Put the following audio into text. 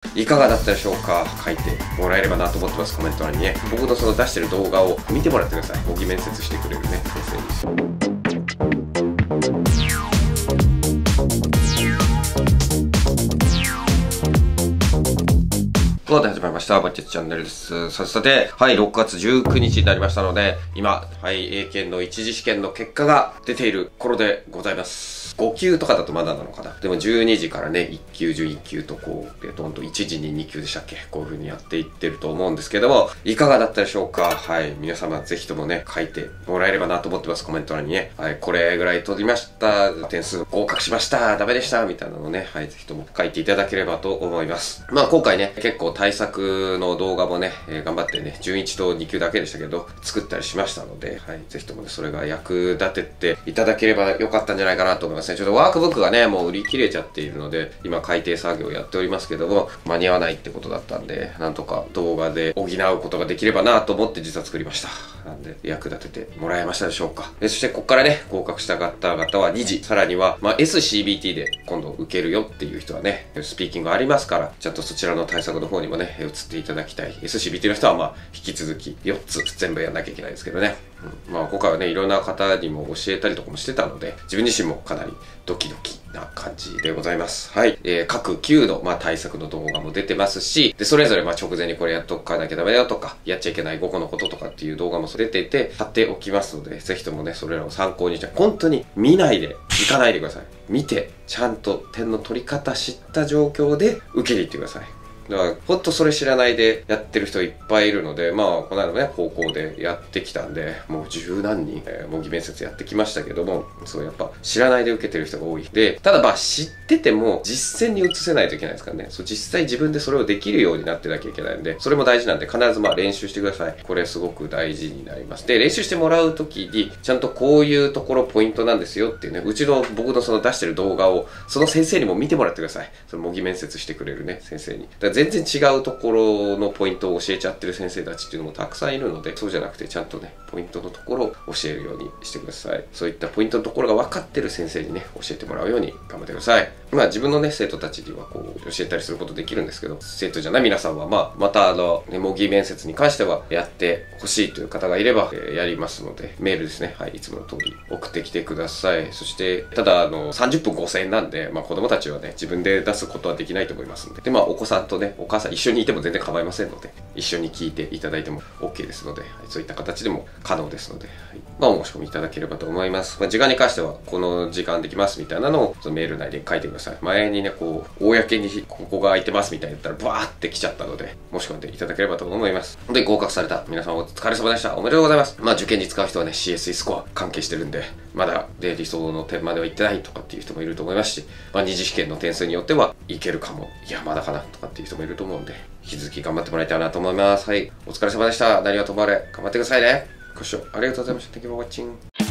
いかがだったでしょうか。書いてもらえればなと思ってます。コメント欄にね、僕のその出してる動画を見てもらってください。模擬面接してくれるね先生に。ということで始まりました。バッチェチャンネルです。さて、はい、6月19日になりましたので、今、はい、英検の一次試験の結果が出ている頃でございます。5級とかだとまだなのかな。でも12時からね、1級、11級とこう、どんどん1時に2級でしたっけ、こういう風にやっていってると思うんですけども、いかがだったでしょうか。はい、皆様ぜひともね、書いてもらえればなと思ってます。コメント欄にね。はい、これぐらい取りました。点数合格しました。ダメでした。みたいなのをね、はい、ぜひとも書いていただければと思います。まあ今回ね、結構対策の動画もね、頑張ってね、準1と2級だけでしたけど、作ったりしましたので、はい、ぜひともね、それが役立てていただければよかったんじゃないかなと思いますね。ちょっとワークブックがね、もう売り切れちゃっているので、今改訂作業をやっておりますけども、間に合わないってことだったんで、なんとか動画で補うことができればなと思って実は作りました。なんで、役立ててもらえましたでしょうか。そして、ここからね、合格した方々は2次、さらには、SCBT で今度受けるよっていう人はね、スピーキングありますから、ちゃんとそちらの対策の方にもね、移っていただきたい。SCBT の人は、引き続き4つ全部やんなきゃいけないですけどね。今回はね、いろんな方にも教えたりとかもしてたので、自分自身もかなりドキドキな感じでございます。はい。各級の、対策の動画も出てますし、で、それぞれ直前にこれやっとかなきゃダメだよとか、やっちゃいけない5個のこととかっていう動画も出ていて、貼っておきますので、ぜひともね、それらを参考にして、本当に見ないで、行かないでください。見て、ちゃんと点の取り方知った状況で受けに行ってください。だから、ほんとそれ知らないでやってる人いっぱいいるので、この間もね、高校でやってきたんで、もう十何人、模擬面接やってきましたけども、そうやっぱ知らないで受けてる人が多い。で、ただ知ってても実践に移せないといけないですからね。そう、実際自分でそれをできるようになってなきゃいけないんで、それも大事なんで、必ず練習してください。これすごく大事になります。で、練習してもらうときに、ちゃんとこういうところポイントなんですよっていうね、僕のその出してる動画を、その先生にも見てもらってください。その模擬面接してくれるね、先生に。だから全然違うところのポイントを教えちゃってる先生たちっていうのもたくさんいるので、そうじゃなくてちゃんとね、ポイントのところを教えるようにしてください。そういったポイントのところが分かってる先生にね、教えてもらうように頑張ってください。自分のね、生徒たちにはこう、教えたりすることできるんですけど、生徒じゃない皆さんはまた模擬面接に関してはやってほしいという方がいれば、やりますので、メールですね。はい、いつもの通り送ってきてください。そして、ただ30分5000円なんで、子供たちはね、自分で出すことはできないと思いますので、で、お子さんとね、お母さん一緒にいても全然構いませんので、一緒に聞いていただいても OK ですので、はい、そういった形でも可能ですので、はい、お申し込みいただければと思います。時間に関しては、この時間できますみたいなのを、そのメール内で書いてください。前にね、こう、公にここが空いてますみたいに言ったら、バーって来ちゃったので、申し込んでいただければと思います。で、合格された皆さんお疲れ様でした。おめでとうございます。受験に使う人はね、CSE スコア関係してるんで、まだで理想の点までは行ってないとかっていう人もいると思いますし、二次試験の点数によってはいけるかも、いやまだかなとかっていう人もいると思うんで、引き続き頑張ってもらいたいなと思います。はい、お疲れ様でした。何はともあれ頑張ってくださいね。ご視聴ありがとうございました。Thank you for watching.